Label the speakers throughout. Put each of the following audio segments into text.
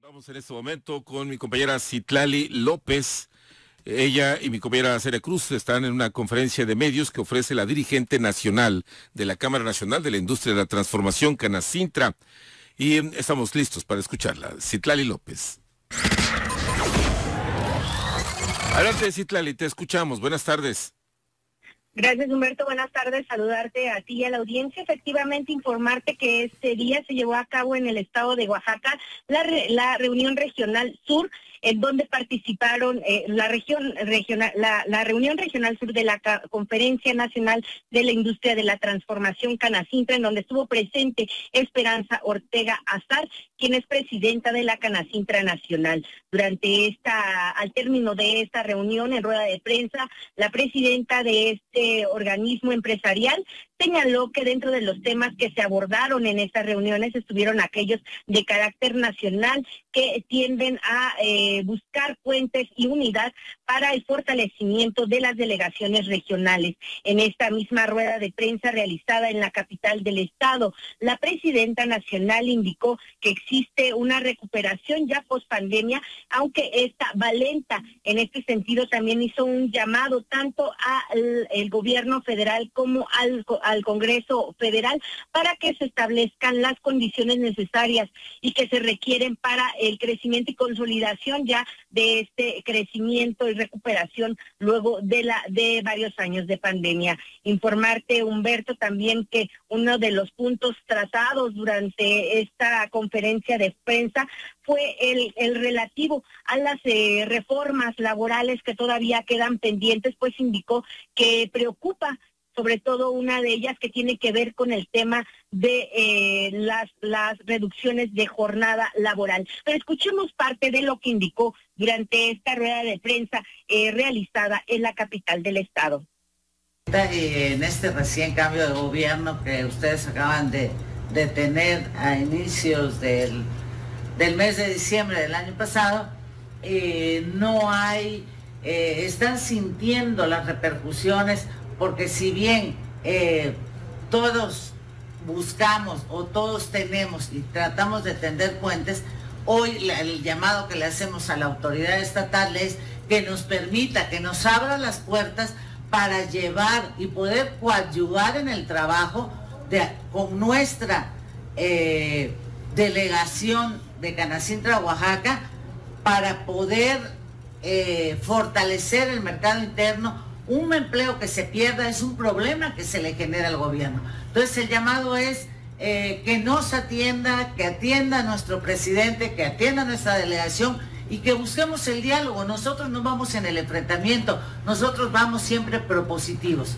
Speaker 1: Vamos en este momento con mi compañera Citlali López. Ella y mi compañera Celia Cruz están en una conferencia de medios que ofrece la dirigente nacional de la Cámara Nacional de la Industria de la Transformación, Canacintra. Y estamos listos para escucharla. Citlali López. Adelante, Citlali, te escuchamos. Buenas tardes.
Speaker 2: Gracias, Humberto. Buenas tardes. Saludarte a ti y a la audiencia. Efectivamente, informarte que este día se llevó a cabo en el estado de Oaxaca la reunión regional sur, en donde participaron la reunión regional sur de la Conferencia Nacional de la Industria de la Transformación, Canacintra, en donde estuvo presente Esperanza Ortega Azar, quien es presidenta de la Canacintra Nacional. Al término de esta reunión en rueda de prensa, la presidenta de este organismo empresarial señaló que dentro de los temas que se abordaron en estas reuniones estuvieron aquellos de carácter nacional que tienden a buscar puentes y unidad para el fortalecimiento de las delegaciones regionales. En esta misma rueda de prensa realizada en la capital del estado, la presidenta nacional indicó que existe una recuperación ya post-pandemia, aunque esta va lenta. En este sentido también hizo un llamado tanto al gobierno federal como al Congreso Federal para que se establezcan las condiciones necesarias y que se requieren para el crecimiento y consolidación ya de este crecimiento y recuperación luego de varios años de pandemia. Informarte, Humberto, también que uno de los puntos tratados durante esta conferencia de prensa fue el relativo a las reformas laborales que todavía quedan pendientes, pues indicó que preocupa sobre todo una de ellas que tiene que ver con el tema de las reducciones de jornada laboral. Pero escuchemos parte de lo que indicó durante esta rueda de prensa realizada en la capital del estado.
Speaker 3: En este recién cambio de gobierno que ustedes acaban de tener a inicios del mes de diciembre del año pasado, están sintiendo las repercusiones, porque si bien todos buscamos o todos tenemos y tratamos de tender puentes, hoy el llamado que le hacemos a la autoridad estatal es que nos permita, que nos abra las puertas para llevar y poder coadyuvar en el trabajo con nuestra delegación de Canacintra, Oaxaca, para poder fortalecer el mercado interno. Un empleo que se pierda es un problema que se le genera al gobierno. Entonces el llamado es que nos atienda, que atienda a nuestro presidente, que atienda a nuestra delegación y que busquemos el diálogo. Nosotros no vamos en el enfrentamiento, nosotros vamos siempre propositivos.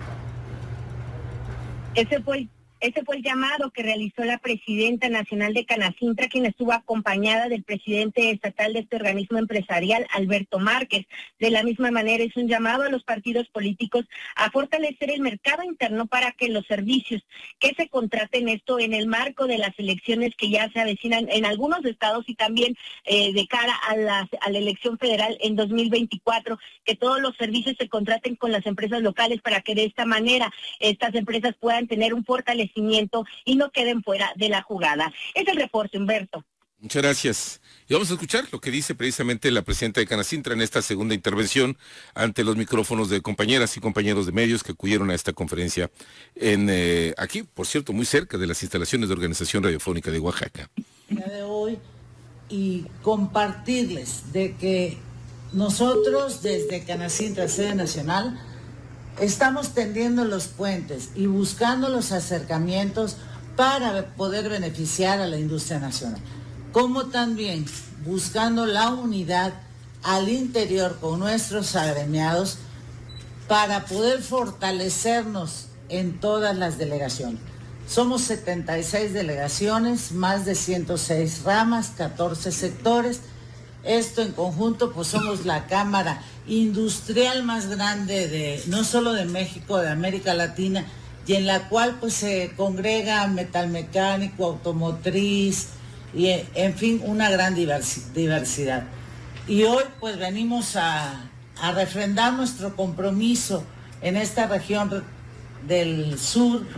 Speaker 2: Ese fue el llamado que realizó la presidenta nacional de Canacintra, quien estuvo acompañada del presidente estatal de este organismo empresarial, Alberto Márquez. De la misma manera, es un llamado a los partidos políticos a fortalecer el mercado interno para que los servicios que se contraten, esto en el marco de las elecciones que ya se avecinan en algunos estados y también de cara a la elección federal en 2024, que todos los servicios se contraten con las empresas locales para que de esta manera estas empresas puedan tener un fortalecimiento y no queden fuera de la jugada. Es el reporte, Humberto.
Speaker 1: Muchas gracias. Y vamos a escuchar lo que dice precisamente la presidenta de Canacintra en esta segunda intervención ante los micrófonos de compañeras y compañeros de medios que acudieron a esta conferencia aquí, por cierto, muy cerca de las instalaciones de Organización Radiofónica de Oaxaca.
Speaker 3: De hoy y compartirles de que nosotros desde Canacintra, sede nacional, estamos tendiendo los puentes y buscando los acercamientos para poder beneficiar a la industria nacional, como también buscando la unidad al interior con nuestros agremiados para poder fortalecernos en todas las delegaciones. Somos 76 delegaciones, más de 106 ramas, 14 sectores. Esto en conjunto, pues somos la cámara industrial más grande no solo de México, de América Latina, y en la cual pues se congrega metalmecánico, automotriz, y en fin, una gran diversidad. Y hoy pues venimos a refrendar nuestro compromiso en esta región del sur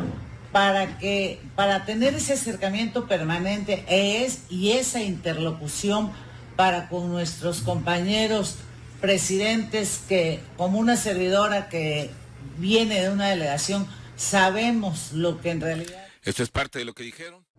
Speaker 3: para tener ese acercamiento permanente y esa interlocución para con nuestros compañeros presidentes, que como una servidora que viene de una delegación, sabemos lo que en realidad...
Speaker 1: Esto es parte de lo que dijeron.